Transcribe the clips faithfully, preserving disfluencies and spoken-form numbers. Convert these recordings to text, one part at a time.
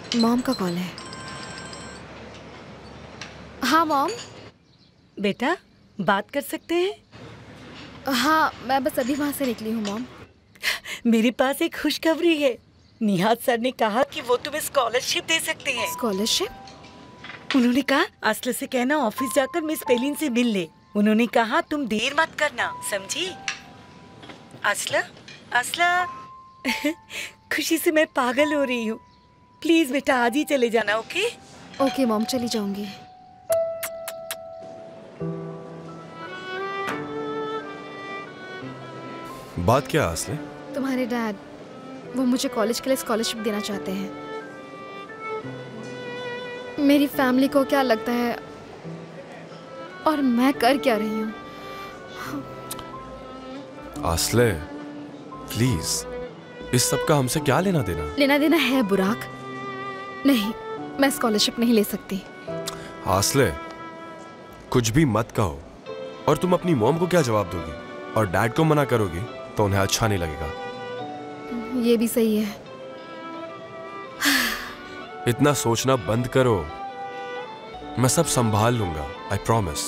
Mom का call है। हाँ मॉम। बेटा बात कर सकते हैं? हाँ मैं बस अभी वहाँ से निकली हूँ मॉम। मेरे पास एक खुशखबरी है। निहाद सर ने कहा कि वो तुम्हें स्कॉलरशिप दे सकते हैं। स्कॉलरशिप? उन्होंने कहा असला से कहना ऑफिस जाकर मिस पेलिन से मिल ले। उन्होंने कहा तुम देर मत करना, समझी? असला असला खुशी से मैं पागल हो रही हूँ। प्लीज बेटा आज ही चले जाना। ओके ओके मॉम, चली जाऊंगी। बात क्या असले? तुम्हारे डैड वो मुझे कॉलेज के लिए स्कॉलरशिप देना चाहते हैं। मेरी फैमिली को क्या लगता है और मैं कर क्या रही हूँ? असले प्लीज, इस सब का हमसे क्या लेना देना? लेना देना है बुराक। नहीं, मैं स्कॉलरशिप नहीं ले सकती। असले कुछ भी मत कहो। और तुम अपनी मॉम को क्या जवाब दोगी? और डैड को मना करोगी तो उन्हें अच्छा नहीं लगेगा। ये भी सही है। इतना सोचना बंद करो। मैं सब संभाल लूंगा, आई प्रॉमिस।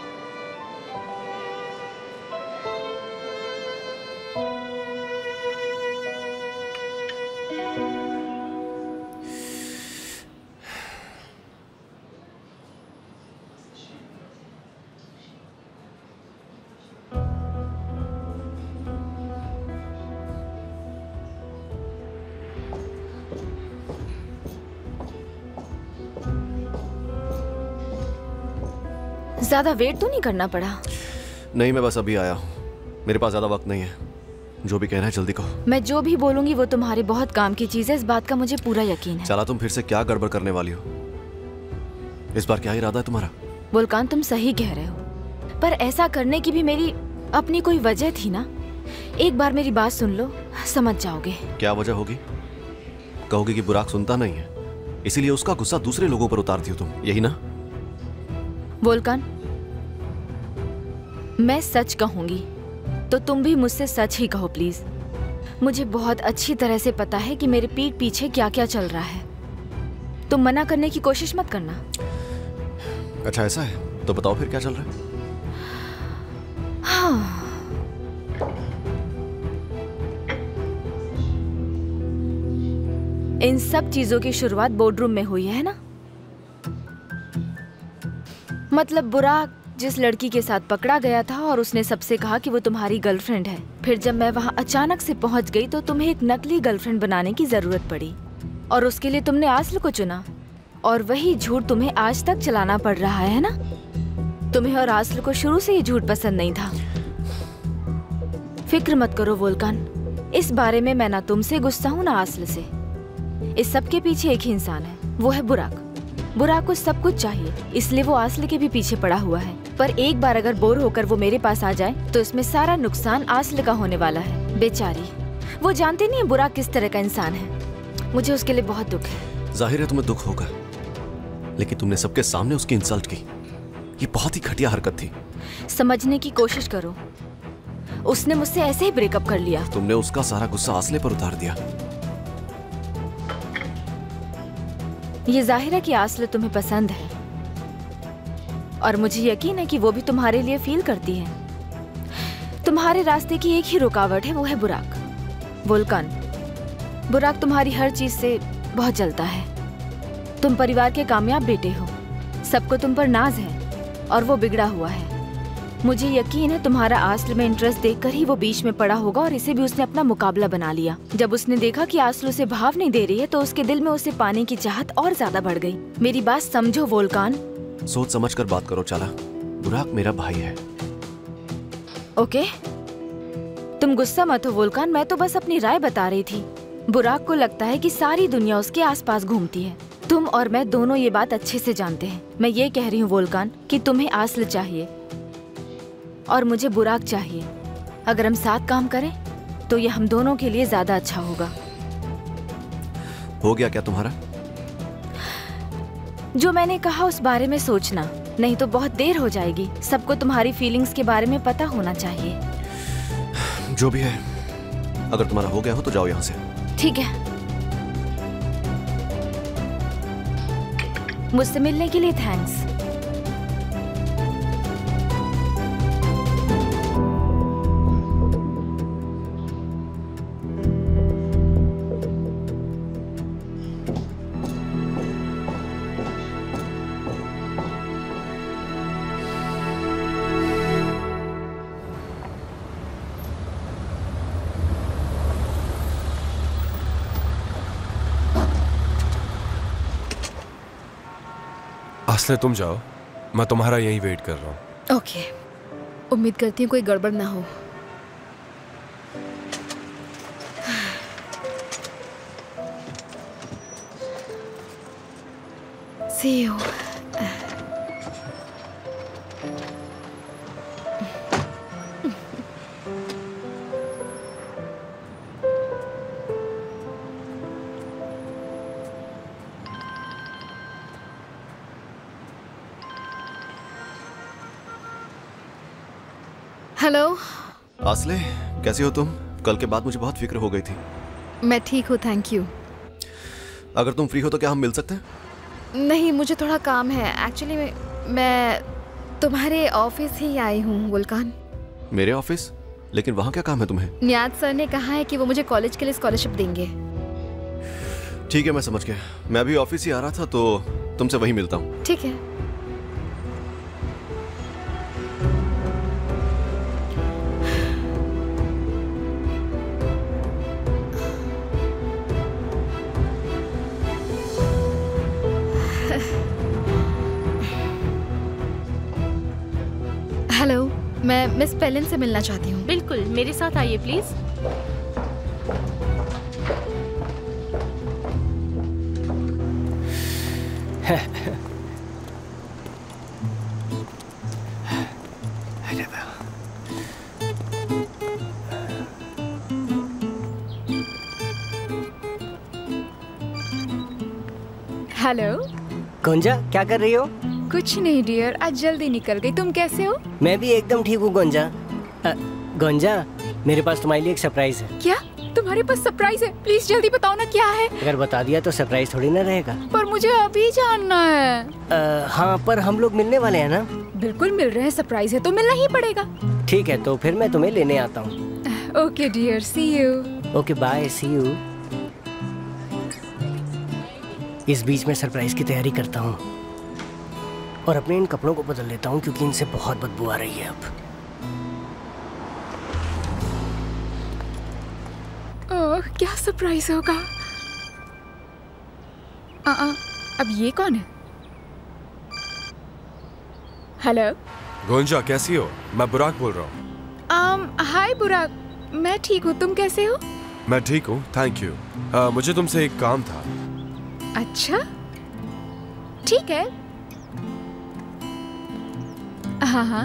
ज्यादा वेट तो नहीं करना पड़ा? नहीं, मैं बस अभी आया हूँ। मेरे पास ज्यादा वक्त नहीं है। जो भी कहना है जल्दी कहो। मैं जो भी बोलूंगी वो तुम्हारे बहुत काम की चीज है, इस बात का मुझे पूरा यकीन है। चला, तुम फिर से क्या गड़बड़ करने वाली हो? इस बार क्या इरादा है तुम्हारा? वोल्कान तुम सही कह रहे हो, पर ऐसा करने की भी मेरी अपनी कोई वजह थी ना। एक बार मेरी बात सुन लो, समझ जाओगे। क्या वजह होगी? कहोगे कि बुराक सुनता नहीं है, इसीलिए उसका गुस्सा दूसरे लोगों पर उतारती हो तुम, यही ना? वोल्कान मैं सच कहूंगी तो तुम भी मुझसे सच ही कहो प्लीज। मुझे बहुत अच्छी तरह से पता है कि मेरे पीठ पीछे क्या क्या चल रहा है। तुम मना करने की कोशिश मत करना। अच्छा ऐसा है तो बताओ फिर क्या चल रहा है? हाँ। इन सब चीजों की शुरुआत बोर्डरूम में हुई है ना? मतलब बुराक जिस लड़की के साथ पकड़ा गया था और उसने सबसे कहा कि वो तुम्हारी गर्लफ्रेंड है। फिर जब मैं वहाँ अचानक से पहुँच गई तो तुम्हें एक नकली गर्लफ्रेंड बनाने की जरूरत पड़ी और उसके लिए तुमने आस्ल को चुना। और वही झूठ तुम्हें आज तक चलाना पड़ रहा है ना? तुम्हें और आस्ल को शुरू से ये झूठ पसंद नहीं था। फिक्र मत करो वोल्कान, इस बारे में मैं ना तुमसे गुस्सा हूँ ना आस्ल से। इस सब के पीछे एक ही इंसान है, वो है बुराक। बुराक को सब कुछ चाहिए, इसलिए वो आस्ल के भी पीछे पड़ा हुआ है। पर एक बार अगर बोर होकर वो मेरे पास आ जाए तो इसमें सारा नुकसान आस्ल का होने वाला है। बेचारी, वो जानती नहीं है बुराक किस तरह का इंसान है। मुझे उसके लिए बहुत दुख है। जाहिर है तुम्हें दुख होगा, लेकिन तुमने सबके सामने उसकी इंसल्ट की। ये बहुत ही घटिया हरकत थी। समझने की कोशिश करो, उसने मुझसे ऐसे ही ब्रेकअप कर लिया। तुमने उसका सारा गुस्सा आस्ले पर उतार दिया। ये जाहिर है कि आस्ल तुम्हें पसंद है और मुझे यकीन है कि वो भी तुम्हारे लिए फील करती है। तुम्हारे रास्ते की एक ही रुकावट है, वो है बुराक। वोल्कान, बुराक तुम्हारी हर चीज से बहुत जलता है। तुम परिवार के कामयाब बेटे हो, सबको तुम पर नाज है और वो बिगड़ा हुआ है। मुझे यकीन है तुम्हारा आस्ल में इंटरेस्ट देखकर ही वो बीच में पड़ा होगा और इसे भी उसने अपना मुकाबला बना लिया। जब उसने देखा कि आस्ल उसे भाव नहीं दे रही है तो उसके दिल में उसे पाने की चाहत और ज्यादा बढ़ गई। मेरी बात समझो वोल्कान। सोच समझ कर बात करो चाला, बुराक मेरा भाई है। ओके, तुम गुस्सा मत हो वोल्कान, मैं तो बस अपनी राय बता रही थी। बुराक को लगता है कि सारी दुनिया उसके आसपास घूमती है। तुम और मैं दोनों ये बात अच्छे से जानते हैं। मैं ये कह रही हूँ वोल्कान कि तुम्हें आस्ल चाहिए और मुझे बुराक चाहिए। अगर हम साथ काम करें तो ये हम दोनों के लिए ज्यादा अच्छा होगा। हो गया क्या तुम्हारा? जो मैंने कहा उस बारे में सोचना, नहीं तो बहुत देर हो जाएगी। सबको तुम्हारी फीलिंग्स के बारे में पता होना चाहिए। जो भी है, अगर तुम्हारा हो गया हो तो जाओ यहाँ से। ठीक है। मुझसे मिलने के लिए थैंक्स। असले तुम जाओ, मैं तुम्हारा यहीं वेट कर रहा हूँ। ओके, उम्मीद करती हूँ कोई गड़बड़ ना हो। See you. हेलो आसले, कैसी हो तुम? कल के बाद मुझे बहुत फिक्र हो गई थी। मैं ठीक हूँ, थैंक यू। अगर तुम फ्री हो तो क्या हम मिल सकते हैं? नहीं, मुझे थोड़ा काम है एक्चुअली। मैं, मैं तुम्हारे ऑफिस ही आई हूँ गुलकान। मेरे ऑफिस? लेकिन वहाँ क्या काम है तुम्हें? नियाज सर ने कहा है कि वो मुझे कॉलेज के लिए स्कॉलरशिप देंगे। ठीक है, मैं समझ गया। मैं अभी ऑफिस ही आ रहा था तो तुमसे वहीं मिलता हूँ। ठीक है। हेलो, मैं मिस पेलिन से मिलना चाहती हूँ। बिल्कुल, मेरे साथ आइए प्लीज। हेलो गुंजा, क्या कर रही हो? कुछ नहीं डियर, आज जल्दी निकल गई। तुम कैसे हो? मैं भी एकदम ठीक हूँ गुंजा। अ, गुंजा, मेरे पास तुम्हारे लिए एक सरप्राइज है। क्या तुम्हारे पास सरप्राइज है? प्लीज जल्दी बताओ ना क्या है। अगर बता दिया तो सरप्राइज थोड़ी ना रहेगा। पर मुझे अभी जानना है। आ, हाँ, पर हम लोग मिलने वाले हैं ना? बिल्कुल मिल रहे हैं, सरप्राइज है तो मिलना ही पड़ेगा। ठीक है, तो फिर मैं तुम्हें लेने आता हूँ। Okay dear, see you. Okay bye, see you. इस बीच में सरप्राइज की तैयारी करता हूँ और अपने इन कपड़ों को बदल लेता हूँ क्योंकि इनसे बहुत बदबू आ रही है अब। ओह, क्या सरप्राइज होगा? आ, आ, अब ये कौन है? हेलो गोंजा, कैसी हो? मैं बुराक बोल रहा हूँ। आम हाय बुराक, मैं ठीक हूँ, तुम कैसे हो? मैं ठीक हूँ, थैंक यू। आ, मुझे तुमसे एक काम था। अच्छा ठीक है। हाँ हाँ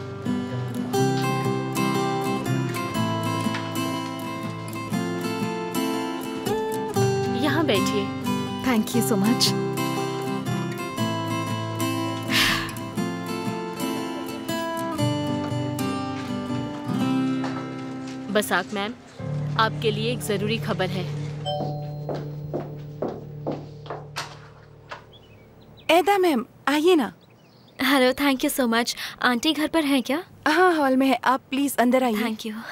यहाँ बैठिए। Thank you so much. Basak ma'am, आपके लिए एक जरूरी खबर है। एदा मैम, आइए ना। Hello, thank you so much. Aunty घर पर हैं क्या? हाँ, हॉल में है, आप प्लीज अंदर आइए। Thank you.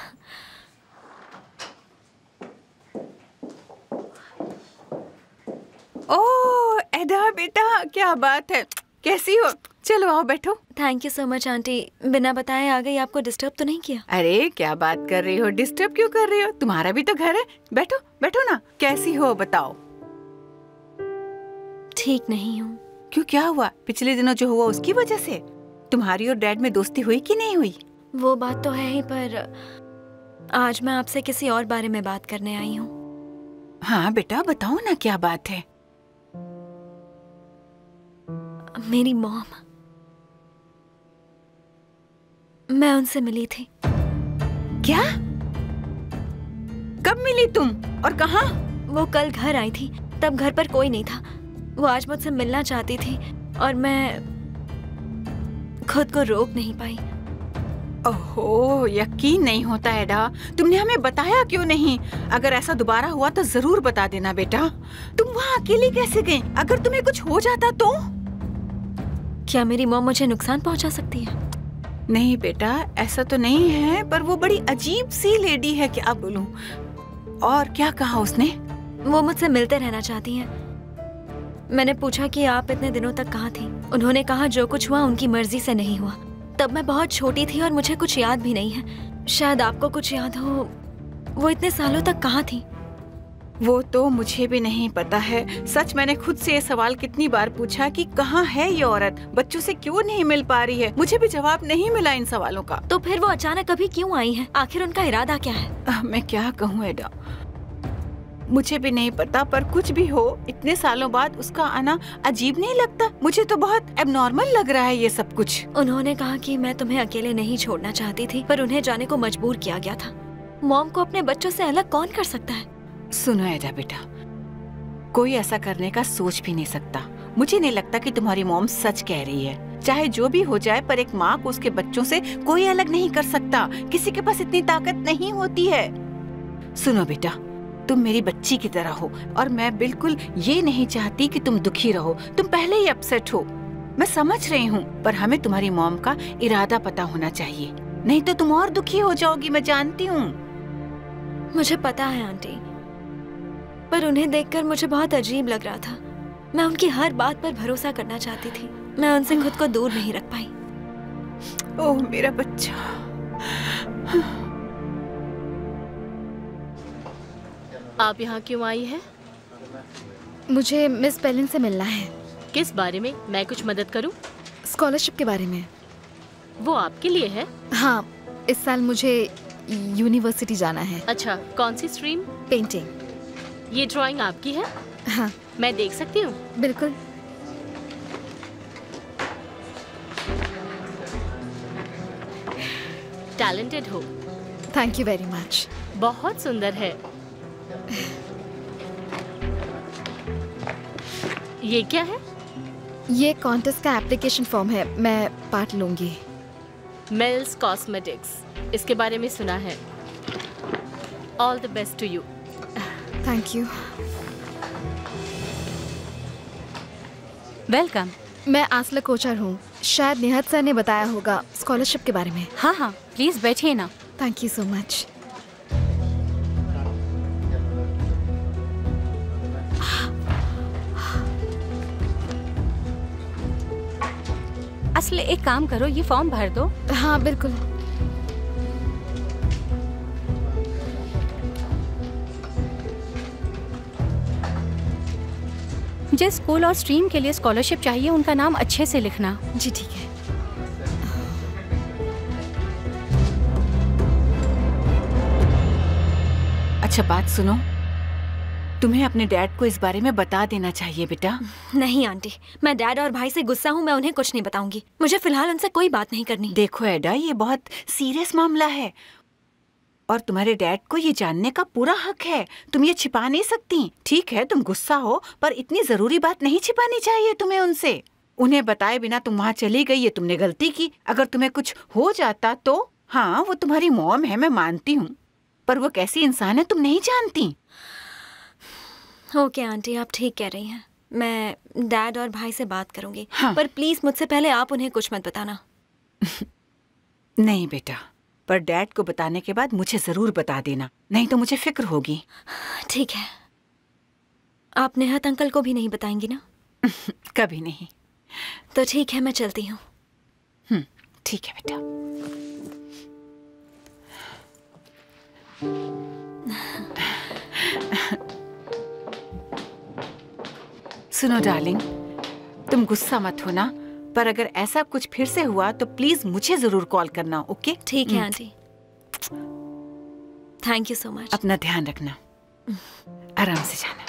ओह एदा बेटा, क्या बात है, कैसी हो? चलो आओ बैठो। Thank you so much aunty, बिना बताए आ गई। आपको डिस्टर्ब तो नहीं किया? अरे क्या बात कर रही हो, डिस्टर्ब क्यों कर रही हो? तुम्हारा भी तो घर है। बैठो बैठो ना। कैसी हो बताओ? ठीक नहीं हूँ। क्यों, क्या हुआ? पिछले दिनों जो हुआ उसकी वजह से? तुम्हारी और डैड में दोस्ती हुई कि नहीं हुई? वो बात तो है ही, पर आज मैं आपसे किसी और बारे में बात करने आई हूँ। हाँ बेटा, बताओ ना क्या बात है। मेरी मॉम, मैं उनसे मिली थी। क्या? कब मिली तुम और कहाँ? वो कल घर आई थी, तब घर पर कोई नहीं था। वो आज मुझसे मिलना चाहती थी और मैं खुद को रोक नहीं पाई। ओहो, यकीन नहीं होता एडा, तुमने हमें बताया क्यों नहीं? अगर ऐसा दोबारा हुआ तो जरूर बता देना बेटा। तुम वहाँ अकेली कैसे गई? अगर तुम्हें कुछ हो जाता तो? क्या मेरी मॉम मुझे नुकसान पहुंचा सकती है? नहीं बेटा, ऐसा तो नहीं है, पर वो बड़ी अजीब सी लेडी है, क्या बोलूं। और क्या कहा उसने? वो मुझसे मिलते रहना चाहती हैं। मैंने पूछा कि आप इतने दिनों तक कहाँ थी। उन्होंने कहा जो कुछ हुआ उनकी मर्जी से नहीं हुआ। तब मैं बहुत छोटी थी और मुझे कुछ याद भी नहीं है। शायद आपको कुछ याद हो, वो इतने सालों तक कहाँ थी? वो तो मुझे भी नहीं पता है। सच मैंने खुद से ये सवाल कितनी बार पूछा कि कहाँ है ये औरत, बच्चों से क्यों नहीं मिल पा रही है। मुझे भी जवाब नहीं मिला इन सवालों का। तो फिर वो अचानक अभी क्यों आई है? आखिर उनका इरादा क्या है? आ, मैं क्या कहूँ एडा, मुझे भी नहीं पता, पर कुछ भी हो, इतने सालों बाद उसका आना अजीब नहीं लगता? मुझे तो बहुत एबनॉर्मल लग रहा है ये सब कुछ। उन्होंने कहा कि मैं तुम्हें अकेले नहीं छोड़ना चाहती थी, पर उन्हें जाने को मजबूर किया गया था। मॉम को अपने बच्चों से अलग कौन कर सकता है? सुनो एडा बेटा, कोई ऐसा करने का सोच भी नहीं सकता। मुझे नहीं लगता कि तुम्हारी मॉम सच कह रही है। चाहे जो भी हो जाए, पर एक माँ को उसके बच्चों से कोई अलग नहीं कर सकता। किसी के पास इतनी ताकत नहीं होती है। सुनो बेटा, तुम मेरी बच्ची की तरह हो और मैं बिल्कुल ये नहीं चाहती कि तुम दुखी रहो। तुम पहले ही अपसेट हो, मैं समझ रही हूँ, पर हमें तुम्हारी मॉम का इरादा पता होना चाहिए, नहीं तो तुम और दुखी हो जाओगी, मैं जानती हूँ। मुझे पता है आंटी, पर उन्हें देखकर मुझे बहुत अजीब लग रहा था। मैं उनकी हर बात पर भरोसा करना चाहती थी। मैं उनसे खुद को दूर नहीं रख पाई। ओह मेरा बच्चा। आप यहाँ क्यों आई है? मुझे मिस पेलिन से मिलना है। किस बारे में? मैं कुछ मदद करूँ? स्कॉलरशिप के बारे में। वो आपके लिए है? हाँ, इस साल मुझे यूनिवर्सिटी जाना है। अच्छा, कौन सी स्ट्रीम? पेंटिंग। ये ड्राइंग आपकी है? हाँ। मैं देख सकती हूँ? बिल्कुल। टैलेंटेड हो। Thank you very much. बहुत सुंदर है। ये क्या है? ये कॉन्टेस्ट का एप्लीकेशन फॉर्म है, मैं पार्ट लूंगी। मिल्स कॉस्मेटिक्स, इसके बारे में सुना है। All the best to you. Thank you. Welcome. मैं आसला कोचर हूँ। शायद निहत सर ने बताया होगा स्कॉलरशिप के बारे में। हाँ हाँ, प्लीज बैठिए ना। Thank you so much. Asli एक काम करो, ये फॉर्म भर दो। हाँ बिल्कुल। जिस स्कूल और स्ट्रीम के लिए स्कॉलरशिप चाहिए उनका नाम अच्छे से लिखना। जी ठीक है। अच्छा बात सुनो, तुम्हें अपने डैड को इस बारे में बता देना चाहिए बेटा। नहीं आंटी, मैं डैड और भाई से गुस्सा हूँ, मैं उन्हें कुछ नहीं बताऊंगी। मुझे फिलहाल उनसे कोई बात नहीं करनी। देखो एडा, ये बहुत सीरियस मामला है और तुम्हारे डैड को ये जानने का पूरा हक है। तुम ये छिपा नहीं सकती। ठीक है तुम गुस्सा हो, पर इतनी जरूरी बात नहीं छिपानी चाहिए तुम्हें उनसे। उन्हें बताए बिना तुम वहाँ चली गई, ये तुमने गलती की। अगर तुम्हें कुछ हो जाता तो हाँ, वो तुम्हारी मॉम है, मैं मानती हूँ, पर वो कैसी इंसान है तुम नहीं जानती। ओके आंटी, आप ठीक कह रही हैं। मैं डैड और भाई से बात करूंगी। हाँ। पर प्लीज मुझसे पहले आप उन्हें कुछ मत बताना। नहीं बेटा, पर डैड को बताने के बाद मुझे जरूर बता देना, नहीं तो मुझे फिक्र होगी। ठीक है। आप नेहत अंकल को भी नहीं बताएंगी ना? कभी नहीं। तो ठीक है, मैं चलती हूँ। हम्म, ठीक है बेटा। सुनो डार्लिंग, तुम गुस्सा मत होना, पर अगर ऐसा कुछ फिर से हुआ तो प्लीज मुझे जरूर कॉल करना। ओके? ठीक है aunty. Thank you so much. अपना ध्यान रखना, आराम से जाना।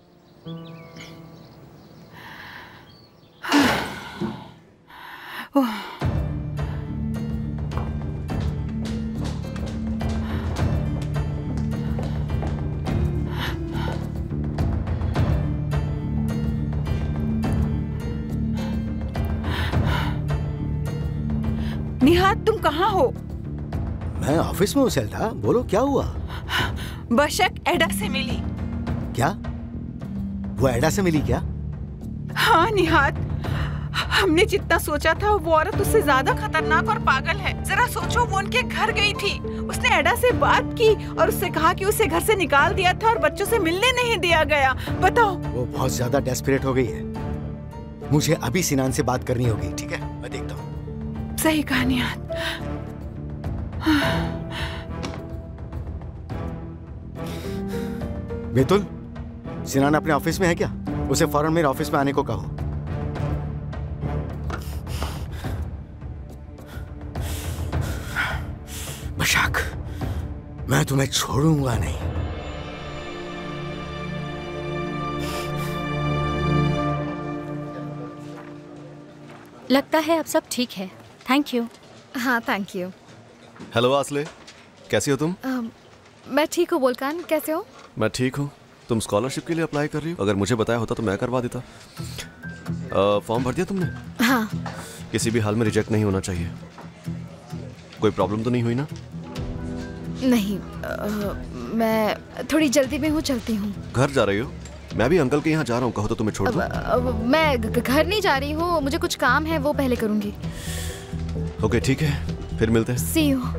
ओह, निहात तुम कहाँ हो? मैं ऑफिस में हूँ सेल्डा, बोलो क्या हुआ? बशक एडा से मिली। क्या? वो एडा से मिली क्या? हाँ निहात, हमने जितना सोचा था वो औरत उससे ज्यादा खतरनाक और पागल है। जरा सोचो, वो उनके घर गई थी, उसने एडा से बात की और उससे कहा कि उसे घर से निकाल दिया था और बच्चों से मिलने नहीं दिया गया। बताओ। वो बहुत ज्यादा डेस्परेट हो गई है। मुझे अभी सिनान से बात करनी होगी, ठीक है? मैं देखता हूँ। सही कहा निहाद। बेतुल, सिनान अपने ऑफिस में है क्या? उसे फौरन मेरे ऑफिस में आने को कहो। मशाक, मैं तुम्हें छोड़ूंगा नहीं। लगता है अब सब ठीक है। Thank you. हाँ, थैंक यू। हेलो आसले, कैसी हो तुम? um, मैं ठीक हूँ वोल्कान, कैसे हो? मैं ठीक हूँ। तुम स्कॉलरशिप के लिए अप्लाई कर रही हो? अगर मुझे बताया होता तो मैं करवा देता। फॉर्म भर दिया तुमने? हाँ। किसी भी हाल में रिजेक्ट नहीं होना चाहिए। कोई प्रॉब्लम तो नहीं हुई ना? नहीं, आ, मैं थोड़ी जल्दी में हूँ, चलती हूँ। घर जा रही हो? मैं भी अंकल के यहाँ जा रहा हूँ, कहो तो तुम्हें छोड़ दूँ। मैं घर नहीं जा रही हूँ, मुझे कुछ काम है, वो पहले करूँगी। ओके ठीक है, फिर मिलते हैं। See you.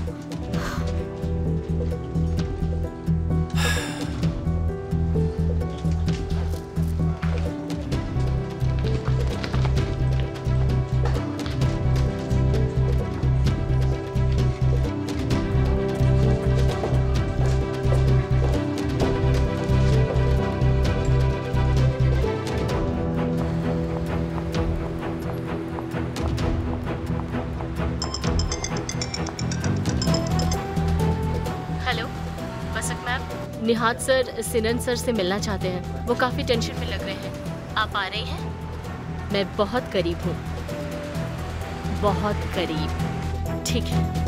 Nihad sir Sinan sir से मिलना चाहते हैं। वो काफ़ी टेंशन में लग रहे हैं। आप आ रही हैं? मैं बहुत करीब हूँ, बहुत करीब। ठीक है।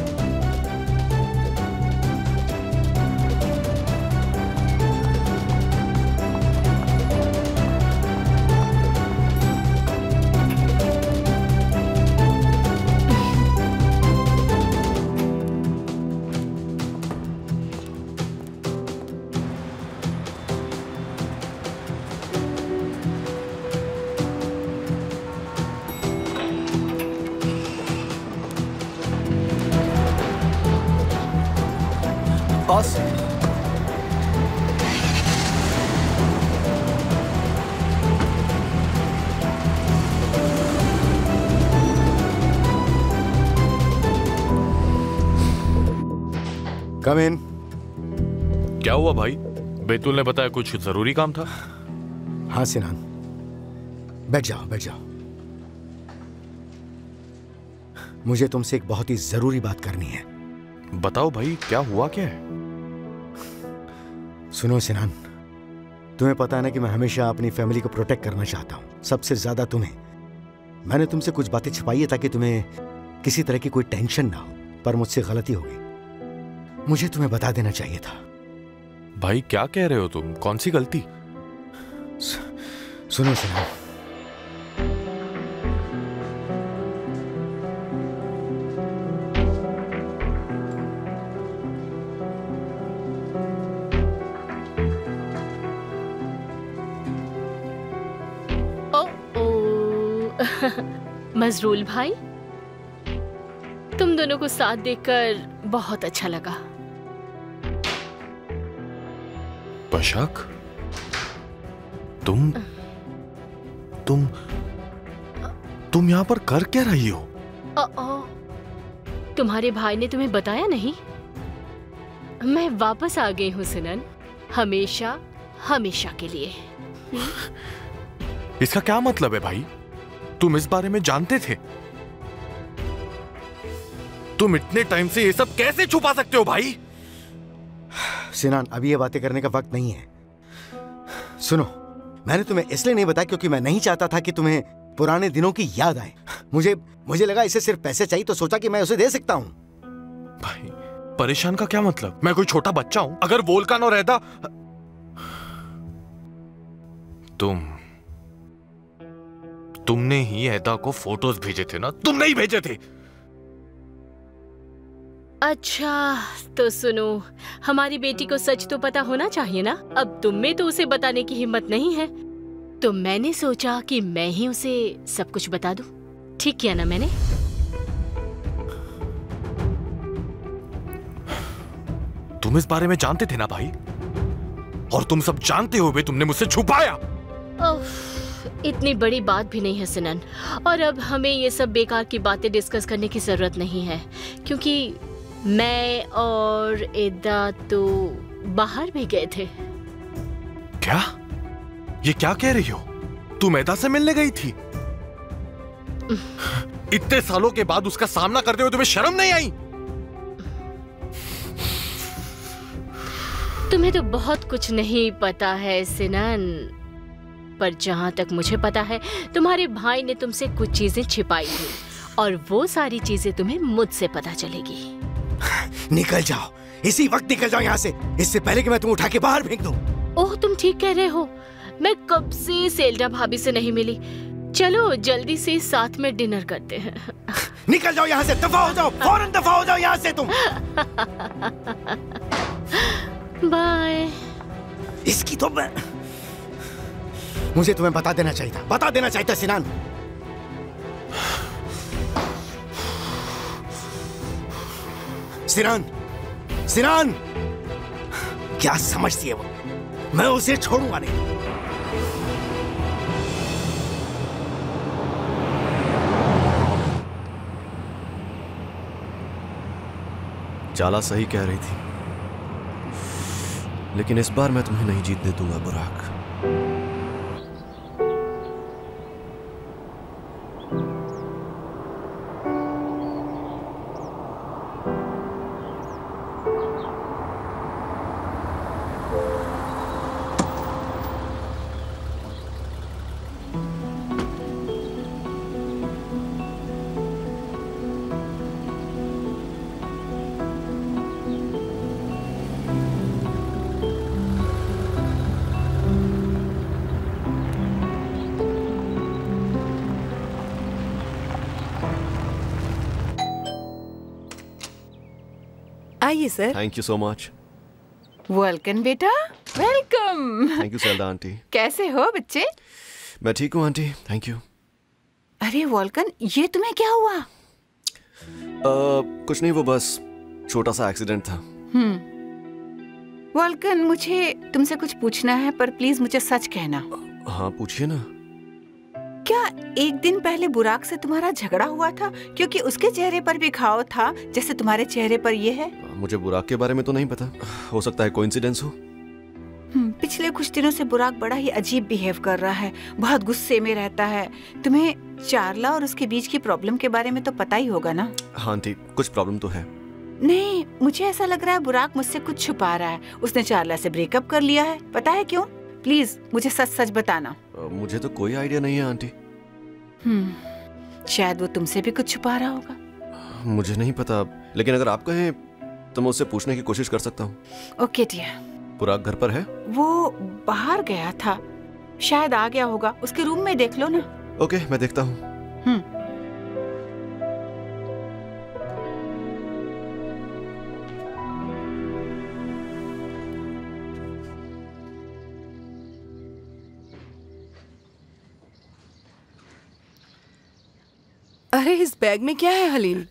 Boss, come in. क्या हुआ भाई? बेतुल ने बताया कुछ जरूरी काम था। हाँ सिनान, बैठ जाओ बैठ जाओ। मुझे तुमसे एक बहुत ही जरूरी बात करनी है। बताओ भाई, क्या हुआ क्या है? सुनो सिनान, तुम्हें पता है ना कि मैं हमेशा अपनी फैमिली को प्रोटेक्ट करना चाहता हूं, सबसे ज्यादा तुम्हें। मैंने तुमसे कुछ बातें छिपाई है ताकि तुम्हें किसी तरह की कोई टेंशन ना हो, पर मुझसे गलती हो गई। मुझे तुम्हें बता देना चाहिए था। भाई क्या कह रहे हो तुम? कौन सी गलती? सुनो सिनान, मजरूल भाई, तुम दोनों को साथ देखकर बहुत अच्छा लगा। बशाक, तुम तुम तुम यहाँ पर कर क्या रही हो? ओ, ओ, तुम्हारे भाई ने तुम्हें बताया नहीं? मैं वापस आ गई हूँ सिनन, हमेशा हमेशा के लिए। इसका क्या मतलब है भाई? तुम इस बारे में जानते थे? तुम इतने टाइम से ये सब कैसे छुपा सकते हो भाई? सिनान, अभी ये बातें करने का वक्त नहीं है। सुनो, मैंने तुम्हें इसलिए नहीं बताया क्योंकि मैं नहीं चाहता था कि तुम्हें पुराने दिनों की याद आए। मुझे मुझे लगा इसे सिर्फ पैसे चाहिए तो सोचा कि मैं उसे दे सकता हूं। भाई, परेशान का क्या मतलब? मैं कोई छोटा बच्चा हूं? अगर वोल्कान और एदा तुम तुमने ही एदा को फोटोज भेजे थे ना? तुमने ही भेजे थे। अच्छा तो सुनो, हमारी बेटी को सच तो पता होना चाहिए ना। अब तुम में तो उसे बताने की हिम्मत नहीं है, तो मैंने सोचा कि मैं ही उसे सब कुछ बता दूं। ठीक किया ना मैंने? तुम इस बारे में जानते थे ना भाई, और तुम सब जानते हुए तुमने मुझसे छुपाया। इतनी बड़ी बात भी नहीं है सिनन, और अब हमें ये सब बेकार की बातें डिस्कस करने की जरूरत नहीं है, क्योंकि मैं और एदा तो बाहर भी गए थे। क्या? ये क्या कह रही हो? तुम एदा से मिलने गई थी? इतने सालों के बाद उसका सामना करते हुए तुम्हें शर्म नहीं आई? तुम्हें तो बहुत कुछ नहीं पता है सिनन, पर जहां तक मुझे पता है तुम्हारे भाई ने तुमसे कुछ चीजें छिपाई थी, और वो सारी चीजें तुम्हें मुझसे पता चलेगी। निकल जाओ, इसी वक्त निकल जाओ यहाँ से, इससे पहले कि मैं तुम्हें उठा के बाहर फेंक दूं। ओह, तुम ठीक कह रहे हो। मैं कब से सेल्डा भाभी से नहीं मिली। चलो जल्दी से साथ में डिनर करते हैं। निकल जाओ यहाँ से, दफा हो जाओ, फौरन दफा हो जाओ यहाँ से तुम। बाय। इसकी तो मैं... मुझे तुम्हें बता देना चाहिए था, बता देना चाहिए था सिनान। सिनान, सिनान, क्या समझती है वो? मैं उसे छोड़ूंगा नहीं। चाला सही कह रही थी, लेकिन इस बार मैं तुम्हें नहीं जीतने दूंगा बुराक। आइए sir. Thank you so much. Welcome बेटा, welcome. Thank you Selda aunty. कैसे हो बच्चे? मैं ठीक हूँ आंटी, थैंक यू। अरे वॉल्कन, ये तुम्हें क्या हुआ? आ, कुछ नहीं, वो बस छोटा सा एक्सीडेंट था। हम्म। वॉल्कन, मुझे तुमसे कुछ पूछना है, पर प्लीज मुझे सच कहना। हाँ पूछिए ना। क्या एक दिन पहले बुराक से तुम्हारा झगड़ा हुआ था? क्योंकि उसके चेहरे पर भी घाव था जैसे तुम्हारे चेहरे पर ये है। मुझे बुराक के बारे में तो नहीं पता, हो सकता है कोइंसिडेंस हो। पिछले कुछ दिनों से बुराक बड़ा ही अजीब बिहेव कर रहा है, बहुत गुस्से में रहता है। तुम्हें चारला और उसके बीच की प्रॉब्लम के बारे में तो पता ही होगा ना? हाँ आंटी, कुछ प्रॉब्लम तो है। नहीं, मुझे ऐसा लग रहा है बुराक मुझसे कुछ छुपा रहा है। उसने चारला से ब्रेकअप कर लिया है। पता है क्यों? प्लीज मुझे सच सच बताना। मुझे तो कोई आइडिया नहीं है आंटी। हम्म, शायद वो तुमसे भी कुछ छुपा रहा होगा। मुझे नहीं पता, लेकिन अगर आप कहें तो मैं उससे पूछने की कोशिश कर सकता हूँ। Okay dear. बुराक घर पर है? वो बाहर गया था, शायद आ गया होगा। उसके रूम में देख लो ना। ओके, मैं देखता हूँ। हम्म। अरे इस बैग में क्या है हलील?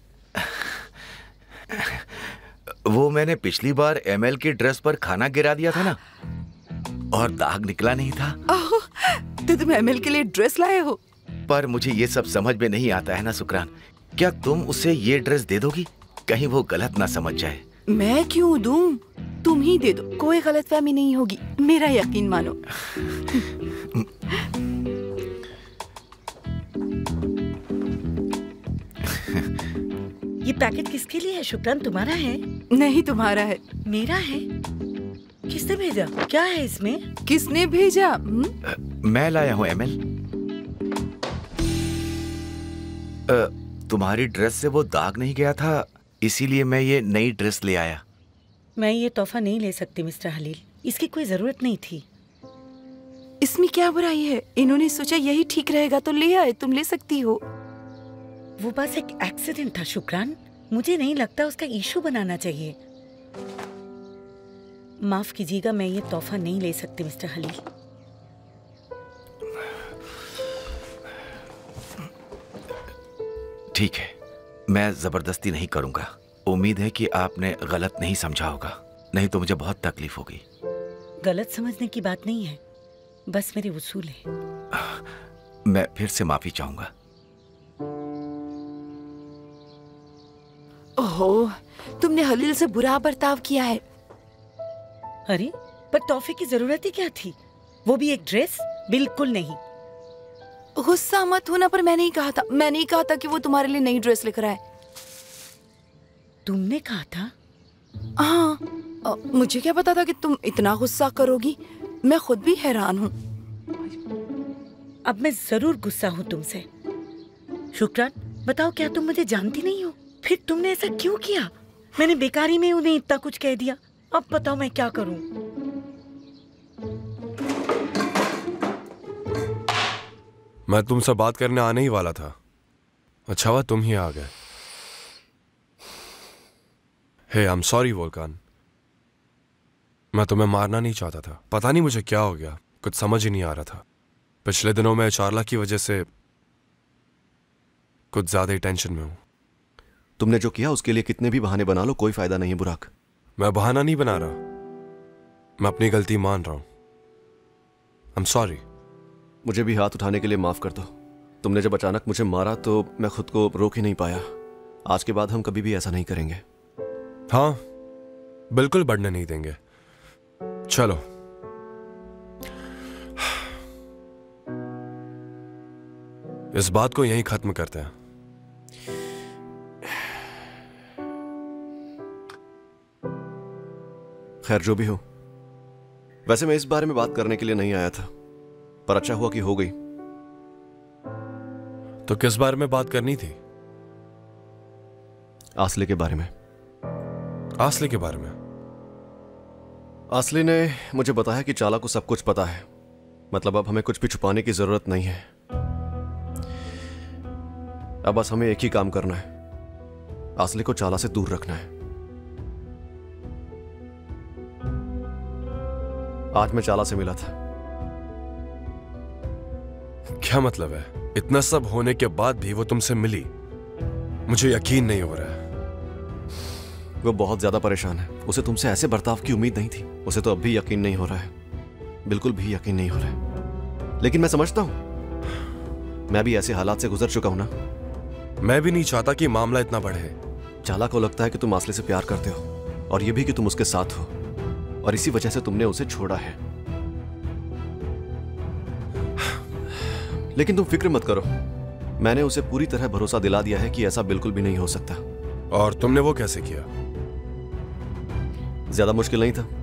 वो मैंने पिछली बार एमएल की ड्रेस पर खाना गिरा दिया था ना, और दाग निकला नहीं था। ओह, तो तुम एमएल के लिए ड्रेस लाए हो? पर मुझे ये सब समझ में नहीं आता है ना सुकरान। क्या तुम उसे ये ड्रेस दे दोगी? कहीं वो गलत ना समझ जाए। मैं क्यों दूं? तुम ही दे दो, कोई गलतफहमी नहीं होगी, मेरा यकीन मानो। ये पैकेट किसके लिए है शुक्रान? तुम्हारा है? नहीं, तुम्हारा है। मेरा है? किसने भेजा? क्या है इसमें? किसने भेजा? मैं लाया हूँ एमएल। तुम्हारी ड्रेस से वो दाग नहीं गया था, इसीलिए मैं ये नई ड्रेस ले आया। मैं ये तोहफा नहीं ले सकती मिस्टर हलील, इसकी कोई जरूरत नहीं थी। इसमें क्या बुराई है? इन्होंने सोचा यही ठीक रहेगा तो ले आए, तुम ले सकती हो। वो बस एक एक्सीडेंट था शुक्रान, मुझे नहीं लगता उसका इशू बनाना चाहिए। माफ कीजिएगा, मैं ये तोहफा नहीं ले सकती मिस्टर हलील। ठीक है, मैं जबरदस्ती नहीं करूंगा। उम्मीद है कि आपने गलत नहीं समझा होगा, नहीं तो मुझे बहुत तकलीफ होगी। गलत समझने की बात नहीं है, बस मेरे उसूल है। मैं फिर से माफी चाहूंगा। ओहो, तुमने हलील से बुरा बर्ताव किया है। अरे पर तोहफे की जरूरत ही क्या थी, वो भी एक ड्रेस? बिल्कुल नहीं। गुस्सा मत होना, पर मैंने ही कहा था, मैंने ही कहा था कि वो तुम्हारे लिए नई ड्रेस लेकर आए। तुमने कहा था? हाँ, अ, मुझे क्या पता था कि तुम इतना गुस्सा करोगी। मैं खुद भी हैरान हूँ। अब मैं जरूर गुस्सा हूँ तुमसे। शुक्रान, बताओ क्या तुम मुझे जानती नहीं हो? फिर तुमने ऐसा क्यों किया? मैंने बेकारी में उन्हें इतना कुछ कह दिया। अब बताओ मैं क्या करूं? मैं तुमसे बात करने आने ही वाला था। अच्छा हुआ तुम ही आ गए। Hey, I am sorry Volkan. मैं तुम्हें मारना नहीं चाहता था। पता नहीं मुझे क्या हो गया, कुछ समझ ही नहीं आ रहा था। पिछले दिनों में चार्ला की वजह से कुछ ज्यादा ही टेंशन में हूं। तुमने जो किया उसके लिए कितने भी बहाने बना लो, कोई फायदा नहीं है बुराक। मैं बहाना नहीं बना रहा, मैं अपनी गलती मान रहा हूं। I am sorry. मुझे भी हाथ उठाने के लिए माफ कर दो। तुमने जब अचानक मुझे मारा तो मैं खुद को रोक ही नहीं पाया। आज के बाद हम कभी भी ऐसा नहीं करेंगे। हाँ, बिल्कुल बढ़ने नहीं देंगे। चलो इस बात को यहीं खत्म करते हैं। खैर जो भी हो, वैसे मैं इस बारे में बात करने के लिए नहीं आया था, पर अच्छा हुआ कि हो गई। तो किस बारे में बात करनी थी? आसले के बारे में। आसले के बारे में? आसले ने मुझे बताया कि चाला को सब कुछ पता है। मतलब अब हमें कुछ भी छुपाने की जरूरत नहीं है। अब बस हमें एक ही काम करना है, आसले को चाला से दूर रखना है। आज मैं चाला से मिला था। क्या मतलब है? इतना सब होने के बाद भी वो तुमसे मिली? मुझे यकीन नहीं हो रहा है। वो बहुत ज्यादा परेशान है। उसे तुमसे ऐसे बर्ताव की उम्मीद नहीं थी। उसे तो अब भी यकीन नहीं हो रहा है, बिल्कुल भी यकीन नहीं हो रहा है। लेकिन मैं समझता हूं, मैं भी ऐसे हालात से गुजर चुका हूं ना। मैं भी नहीं चाहता कि मामला इतना बढ़े। चाला को लगता है कि तुम आसले से प्यार करते हो, और यह भी कि तुम उसके साथ हो, और इसी वजह से तुमने उसे छोड़ा है। लेकिन तुम फिक्र मत करो, मैंने उसे पूरी तरह भरोसा दिला दिया है कि ऐसा बिल्कुल भी नहीं हो सकता। और तुमने वो कैसे किया? ज्यादा मुश्किल नहीं था।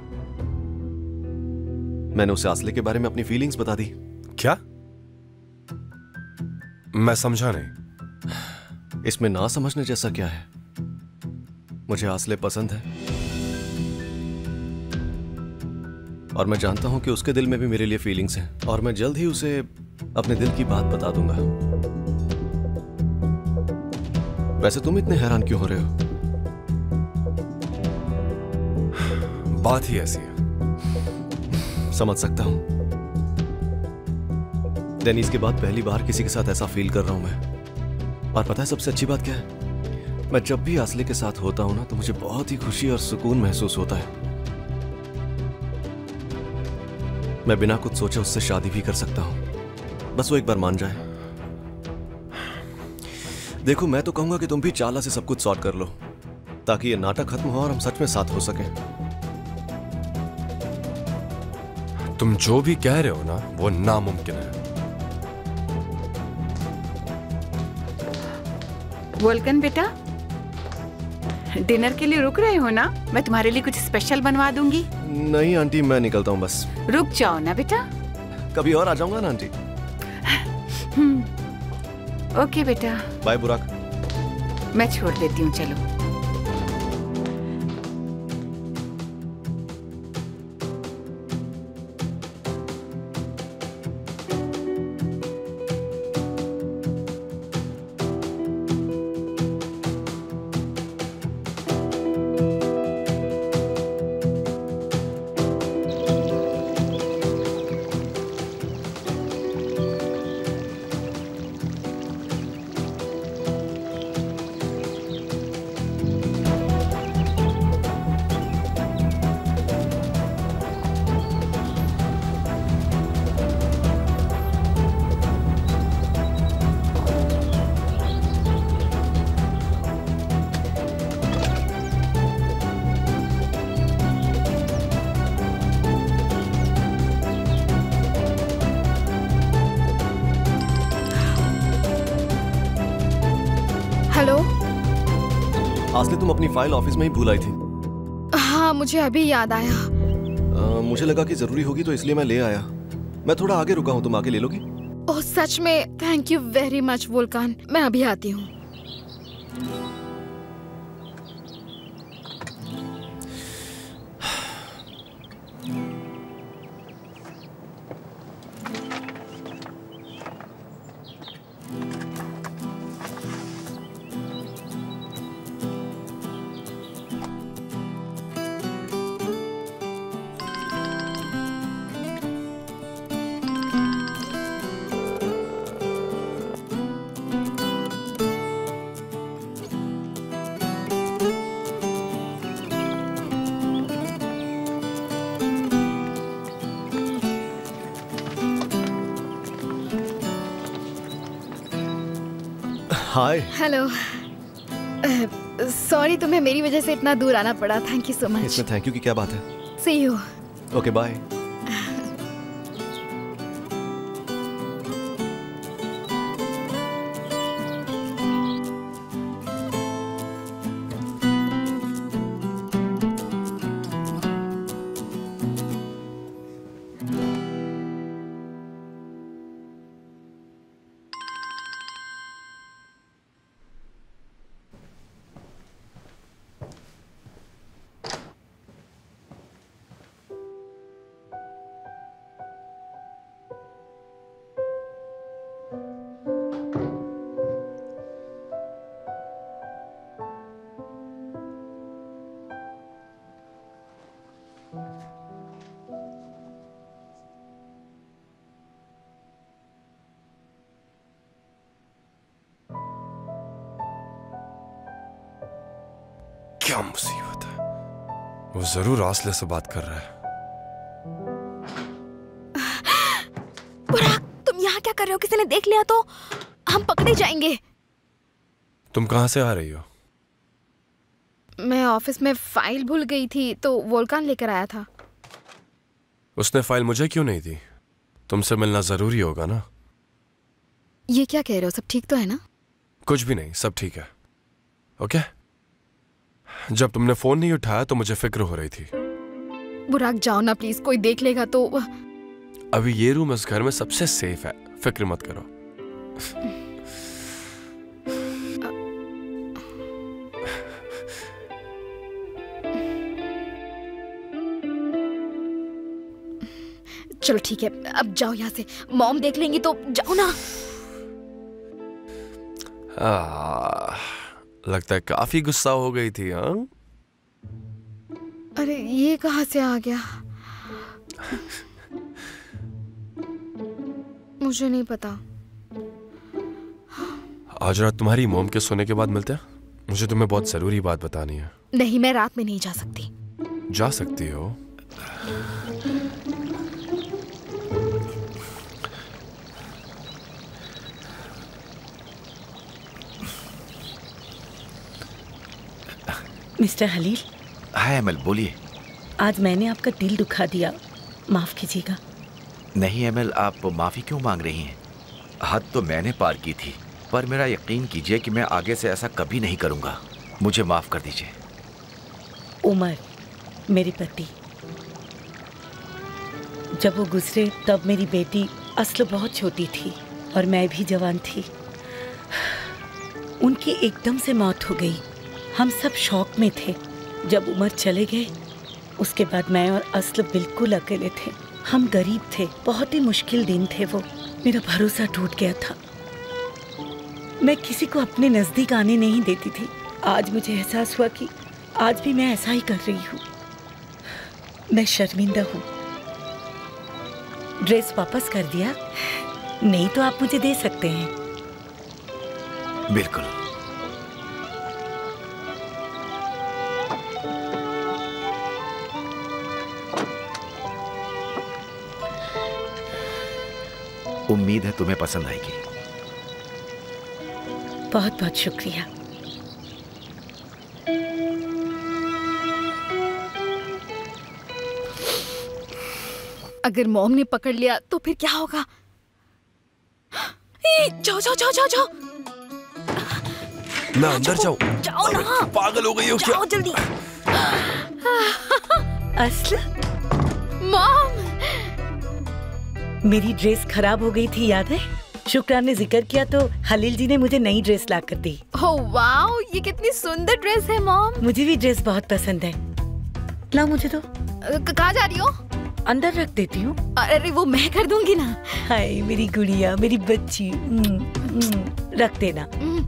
मैंने उसे आसले के बारे में अपनी फीलिंग्स बता दी। क्या? मैं समझा नहीं। इसमें ना समझने जैसा क्या है? मुझे आसले पसंद है, और मैं जानता हूं कि उसके दिल में भी मेरे लिए फीलिंग्स हैं, और मैं जल्द ही उसे अपने दिल की बात बता दूंगा। वैसे तुम इतने हैरान क्यों हो रहे हो? बात ही ऐसी है। समझ सकता हूं। डेनिस के बाद पहली बार किसी के साथ ऐसा फील कर रहा हूं मैं। और पता है सबसे अच्छी बात क्या है? मैं जब भी आसले के साथ होता हूं ना, तो मुझे बहुत ही खुशी और सुकून महसूस होता है। मैं बिना कुछ सोचे उससे शादी भी कर सकता हूं, बस वो एक बार मान जाए। देखो, मैं तो कहूंगा कि तुम भी चाला से सब कुछ सॉर्ट कर लो, ताकि ये नाटक खत्म हो और हम सच में साथ हो सके। तुम जो भी कह रहे हो ना, वो नामुमकिन है। वोल्कन बेटा, डिनर के लिए रुक रहे हो ना? मैं तुम्हारे लिए कुछ स्पेशल बनवा दूंगी। नहीं आंटी, मैं निकलता हूँ बस। रुक जाओ ना बेटा। कभी और आ जाऊंगा ना आंटी। ओके बेटा। बाय बुराक। मैं छोड़ देती हूँ, चलो। लगता है तुम अपनी फाइल ऑफिस में ही भूल आई थी। हाँ, मुझे अभी याद आया। आ, मुझे लगा कि जरूरी होगी तो इसलिए मैं ले आया। मैं थोड़ा आगे रुका हूँ, तुम आके ले लोगी? ओह सच में, thank you very much Volkan. मैं अभी आती हूँ। हाय। हेलो। सॉरी तुम्हें मेरी वजह से इतना दूर आना पड़ा। Thank you so much. इसमें थैंक यू की क्या बात है? See you. Okay bye. क्या मुसीबत है, वो जरूर आसले से बात कर रहा है। बुराक, तुम यहाँ क्या कर रहे हो? किसी ने देख लिया तो हम पकड़े जाएंगे। तुम कहाँ से आ रही हो? मैं ऑफिस में फाइल भूल गई थी तो वोल्कान लेकर आया था। उसने फाइल मुझे क्यों नहीं दी? तुमसे मिलना जरूरी होगा ना। ये क्या कह रहे हो? सब ठीक तो है ना? कुछ भी नहीं, सब ठीक है। ओके? जब तुमने फोन नहीं उठाया तो मुझे फिक्र हो रही थी। बुराक जाओ ना प्लीज, कोई देख लेगा तो। अभी ये रूम इस घर में सबसे सेफ है, फिक्र मत करो। चलो ठीक है, अब जाओ यहाँ से। मॉम देख लेंगी तो जाओ ना। आ, लगता है काफी गुस्सा हो गई थी। हाँ, अरे ये कहाँ से आ गया? मुझे नहीं पता। आज रात तुम्हारी मॉम के सोने के बाद मिलते हैं। मुझे तुम्हें बहुत जरूरी बात बतानी है। नहीं, मैं रात में नहीं जा सकती। जा सकती हो। मिस्टर हलील। हाय अमल, बोलिए। आज मैंने आपका दिल दुखा दिया, माफ कीजिएगा। नहीं अमल, आप माफी क्यों मांग रही हैं? हद तो मैंने पार की थी, पर मेरा यकीन कीजिए कि मैं आगे से ऐसा कभी नहीं करूंगा। मुझे माफ कर दीजिए। उमर, मेरे पति, जब वो गुजरे तब मेरी बेटी असल बहुत छोटी थी और मैं भी जवान थी। उनकी एकदम से मौत हो गई। हम सब शौक में थे। जब उमर चले गए उसके बाद मैं और असल बिल्कुल अकेले थे। हम गरीब थे, बहुत ही मुश्किल दिन थे वो। मेरा भरोसा टूट गया था। मैं किसी को अपने नजदीक आने नहीं देती थी। आज मुझे एहसास हुआ कि आज भी मैं ऐसा ही कर रही हूँ। मैं शर्मिंदा हूँ। ड्रेस वापस कर दिया? नहीं तो आप मुझे दे सकते हैं। बिल्कुल। उम्मीद है तुम्हें पसंद आएगी। बहुत बहुत शुक्रिया। अगर मॉम ने पकड़ लिया तो फिर क्या होगा? ए, जाओ जाओ जाओ जाओ जाओ। मैं अंदर जाऊं? जा, जाओ ना। पागल हो गई हो क्या? जाओ जल्दी। असला, मॉम, मेरी ड्रेस खराब हो गई थी, याद है? शुक्रान ने जिक्र किया तो हलील जी ने मुझे नई ड्रेस ला कर दी। ओह वाओ, ये कितनी सुंदर ड्रेस है मॉम। मुझे भी ड्रेस बहुत पसंद है। लाओ मुझे तो। कहाँ जा रही हो? अंदर रख देती हूँ। अरे वो मैं कर दूंगी ना। हाय मेरी गुड़िया, मेरी बच्ची, रख देना।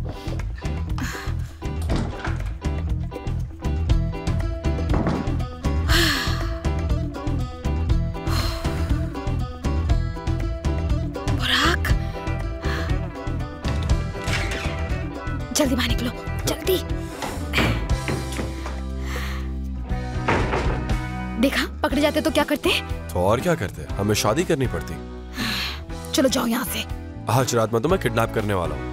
जल्दी बाहर निकलो, जल्दी। देखा, पकड़े जाते तो क्या करते? तो और क्या करते? हमें शादी करनी पड़ती। चलो जाओ यहाँ से। आज रात में तो मैं किडनैप करने वाला हूँ।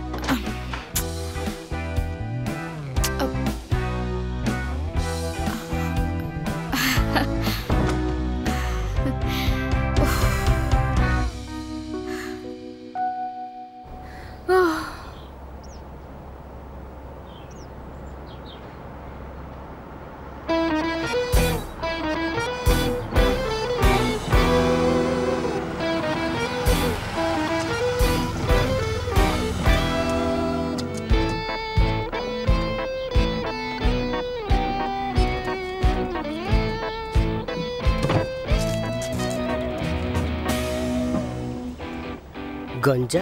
गंजा,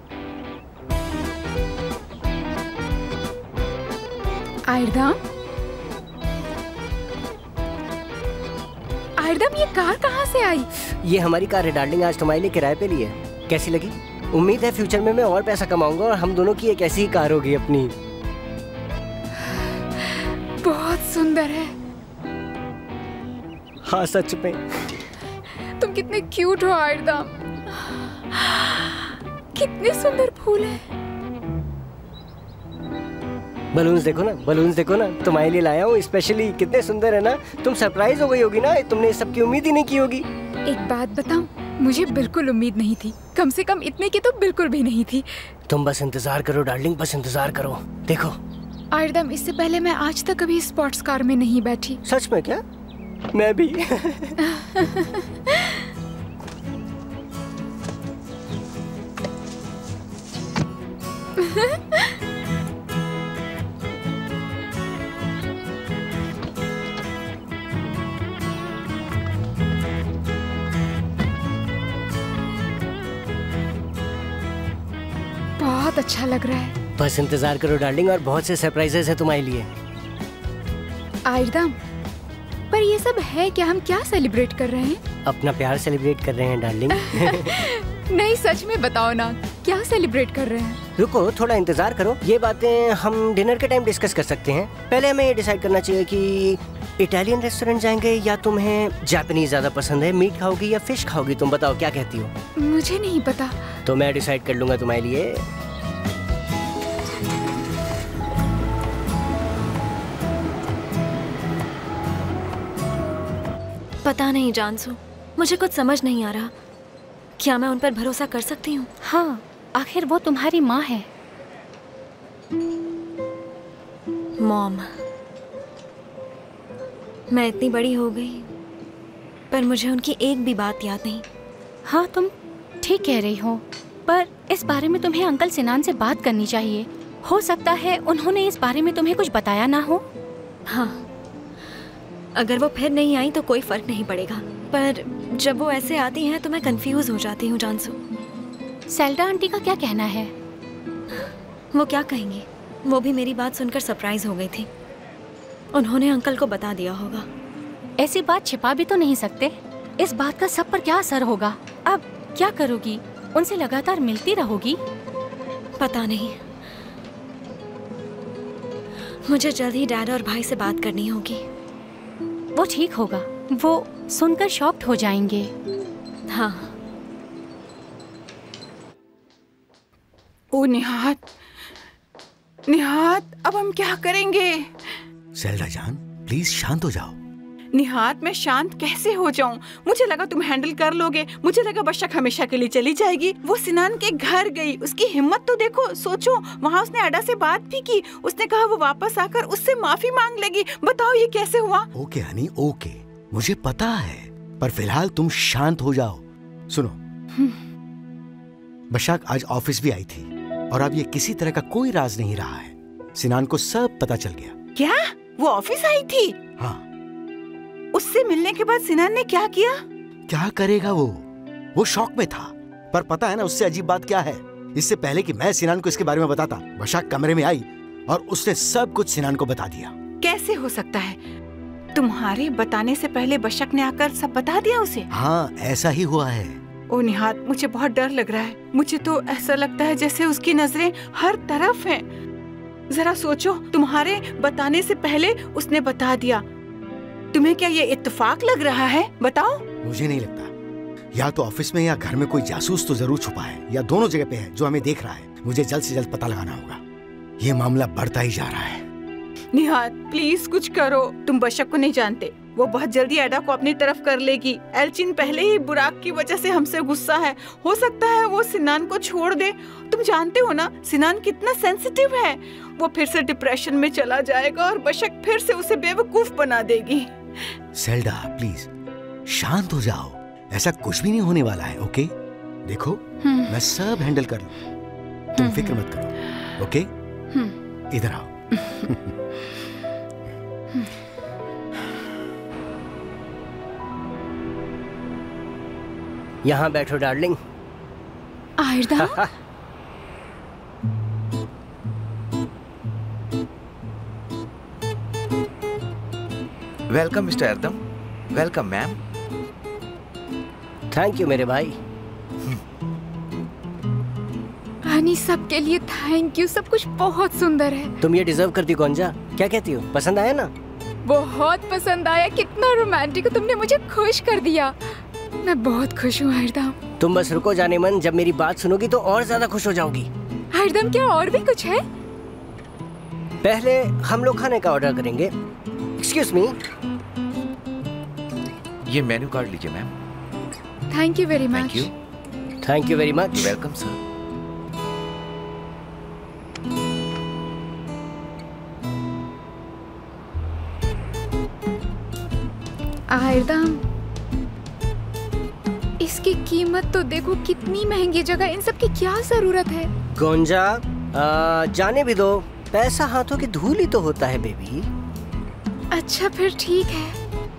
आयरदम, आयरदम, ये कार कहाँ से आई? ये हमारी कार है डार्लिंग, आज तुम्हारे लिए किराए पे ली है। कैसी लगी? उम्मीद है फ्यूचर में मैं और पैसा कमाऊंगा और हम दोनों की एक ऐसी ही कार होगी अपनी। बहुत सुंदर है। हाँ सच में। तुम कितने क्यूट हो आयरदम। कितने सुंदर फूल हैं। बलून्स देखो ना, बलून्स देखो ना, तुम्हारे लिए लाया हूँ स्पेशली। कितने सुंदर है ना? तुम सरप्राइज हो गई होगी ना, तुमने इस सब की उम्मीद ही नहीं की होगी। एक बात बताऊं, मुझे बिल्कुल उम्मीद नहीं थी। कम से कम इतने की तो बिल्कुल भी नहीं थी। तुम बस इंतजार करो डार्लिंग, बस इंतजार करो। देखो आयरदम, इससे पहले मैं आज तक कभी स्पोर्ट्स कार में नहीं बैठी। सच में क्या? मैं भी। बहुत अच्छा लग रहा है। बस इंतजार करो डार्लिंग, और बहुत से सरप्राइजेस है तुम्हारे लिए। आयरदम, पर ये सब है क्या? हम क्या सेलिब्रेट कर रहे हैं? अपना प्यार सेलिब्रेट कर रहे हैं डार्लिंग। नहीं, सच में बताओ ना, क्या सेलिब्रेट कर रहे हैं? रुको, थोड़ा इंतजार करो। ये बातें हम डिनर के टाइम डिस्कस कर सकते हैं। पहले हमें ये डिसाइड करना चाहिए कि इटालियन रेस्टोरेंट जाएंगे या तुम्हें जापानीज ज्यादा पसंद है। मीट खाओगी या फिश खाओगी? तुम बताओ, क्या कहती हो? मुझे नहीं पता। तो मैं डिसाइड कर लूंगा तुम्हारे लिए। पता नहीं जानसू, मुझे कुछ समझ नहीं आ रहा। क्या मैं उन पर भरोसा कर सकती हूँ? हाँ, आखिर वो तुम्हारी माँ है। मॉम, मैं इतनी बड़ी हो गई पर मुझे उनकी एक भी बात याद नहीं। हाँ, तुम ठीक कह रही हो, पर इस बारे में तुम्हें अंकल सिनान से बात करनी चाहिए। हो सकता है उन्होंने इस बारे में तुम्हें कुछ बताया ना हो। हाँ, अगर वो फिर नहीं आई तो कोई फर्क नहीं पड़ेगा, पर जब वो ऐसे आती हैं तो मैं कंफ्यूज हो जाती हूँ जानसू। सेल्डा आंटी का क्या कहना है? वो क्या कहेंगी? वो भी मेरी बात सुनकर सरप्राइज हो गई थी। उन्होंने अंकल को बता दिया होगा। ऐसी बात छिपा भी तो नहीं सकते। इस बात का सब पर क्या असर होगा? अब क्या करोगी? उनसे लगातार मिलती रहोगी? पता नहीं, मुझे जल्द ही डैड और भाई से बात करनी होगी। वो ठीक होगा, वो सुनकर शॉक्ड हो जाएंगे। हाँ। ओ निहात, निहात, अब हम क्या करेंगे? सेल्डा जान, प्लीज शांत हो जाओ। निहात, मैं शांत कैसे हो जाऊं? मुझे लगा तुम हैंडल कर लोगे। मुझे लगा बशक हमेशा के लिए चली जाएगी। वो सिनान के घर गई, उसकी हिम्मत तो देखो। सोचो, वहाँ उसने अड्डा से बात भी की। उसने कहा वो वापस आकर उससे माफी मांग लेगी। बताओ ये कैसे हुआ? ओके हनी, ओके, मुझे पता है, पर फिलहाल तुम शांत हो जाओ। सुनो, बशाक आज ऑफिस भी आई थी और अब ये किसी तरह का कोई राज नहीं रहा है। सिनान को सब पता चल गया। क्या वो ऑफिस आई थी? हाँ। उससे मिलने के बाद सिनान ने क्या किया? क्या करेगा वो वो शौक में था। पर पता है ना उससे अजीब बात क्या है? इससे पहले कि मैं सिनान को इसके बारे में बताता, बशाक कमरे में आई और उसने सब कुछ सिनान को बता दिया। कैसे हो सकता है? तुम्हारे बताने से पहले बशक ने आकर सब बता दिया उसे? हाँ, ऐसा ही हुआ है। ओ निहात, मुझे बहुत डर लग रहा है। मुझे तो ऐसा लगता है जैसे उसकी नजरें हर तरफ हैं। जरा सोचो, तुम्हारे बताने से पहले उसने बता दिया। तुम्हें क्या ये इत्तेफाक लग रहा है? बताओ। मुझे नहीं लगता। या तो ऑफिस में या घर में कोई जासूस तो जरूर छुपा है, या दोनों जगह पे है जो हमें देख रहा है। मुझे जल्द से जल्द पता लगाना होगा। ये मामला बढ़ता ही जा रहा है। निहात, प्लीज कुछ करो। तुम बशक को नहीं जानते, वो बहुत जल्दी एडा को अपनी तरफ कर लेगी। एल्चिन पहले ही बुराक की वजह से हमसे गुस्सा है। हो सकता है वो सिनान को छोड़ दे। तुम जानते हो ना सिनान कितना सेंसिटिव है। वो फिर से डिप्रेशन में चला जाएगा और बशक फिर से उसे बेवकूफ बना देगी। सेल्डा, प्लीज शांत हो जाओ। ऐसा कुछ भी नहीं होने वाला है, ओके? देखो, मैं सब हैंडल कर लूं। तुम फिक्र मत करो, ओके? इधर आओ। यहाँ बैठो डार्लिंग। आयरदा? Welcome mister Erdem. Welcome ma'am. Thank you मेरे भाई। हनी, सबके लिए थैंक यू। सब कुछ बहुत सुंदर है। तुम ये डिजर्व करती हो गोंजा। क्या कहती हो? पसंद आया ना? बहुत पसंद आया। कितना रोमांटिक हो। तुमने मुझे खुश कर दिया। मैं बहुत खुश हूँ हरदम। तुम बस रुको जाने मन, जब मेरी बात सुनोगी तो और ज्यादा खुश हो जाओगी। हरदम, क्या और भी कुछ है? पहले हम लोग खाने का ऑर्डर करेंगे। Excuse me. ये मेन्यू कार्ड लीजिए ma'am. Thank you very much. Thank you. Thank you very much. Welcome sir. आयरदम, इसकी कीमत तो देखो, कितनी महंगी जगह। इन सब की क्या जरूरत है? गोंजा, आ, जाने भी दो। पैसा हाथों की धूल ही तो होता है बेबी। अच्छा फिर ठीक है।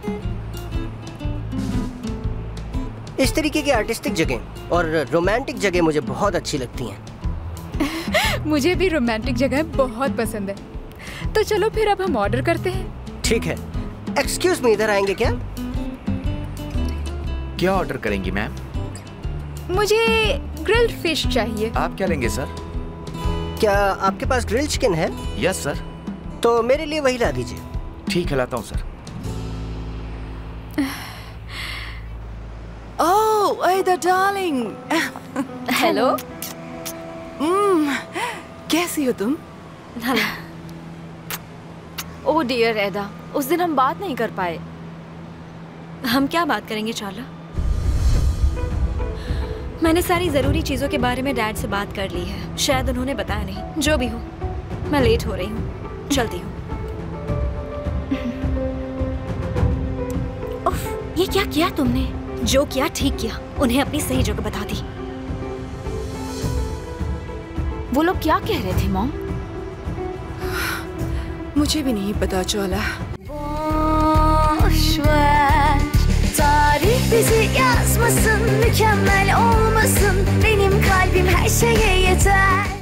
इस तरीके की आर्टिस्टिक जगह और रोमांटिक जगह मुझे बहुत अच्छी लगती हैं। मुझे भी रोमांटिक जगह बहुत पसंद है। तो चलो फिर अब हम ऑर्डर करते हैं। ठीक है। एक्सक्यूज मी, इधर आएंगे क्या? क्या ऑर्डर करेंगी मैम? मुझे ग्रिल्ड फिश चाहिए। आप क्या लेंगे सर? क्या आपके पास ग्रिल्ड चिकन है? Yes sir. तो मेरे लिए वही ला दीजिए। ठीक है, लाता हूँ सर। ओह, आयदा डार्लिंग। हेलो। कैसी हो तुम? ओह डियर एदा, उस दिन हम बात नहीं कर पाए। हम क्या बात करेंगे चाला? मैंने सारी जरूरी चीजों के बारे में डैड से बात कर ली है। शायद उन्होंने बताया नहीं। जो भी हो, मैं लेट हो रही हूँ, चलती हूँ। उफ, ये क्या किया तुमने? जो किया ठीक किया। उन्हें अपनी सही जगह बता दी। वो लोग क्या keh rahe the मॉम? मुझे भी नहीं पता चला। Boş ver, tarih bizi yazmasın, mükemmel olmasın. Benim kalbim her şeye yeter.